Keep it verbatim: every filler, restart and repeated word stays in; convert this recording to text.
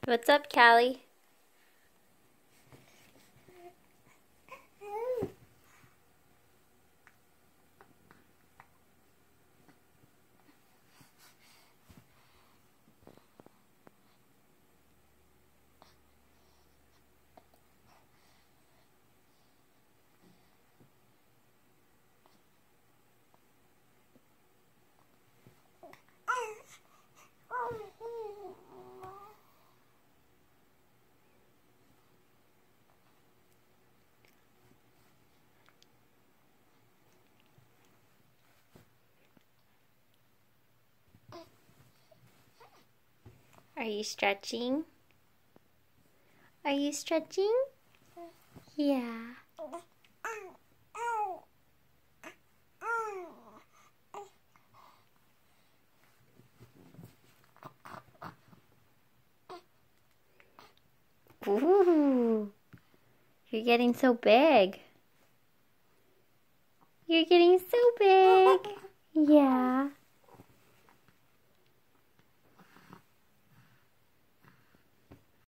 What's up, Cali? Are you stretching? Are you stretching? Yeah. Ooh, you're getting so big. You're getting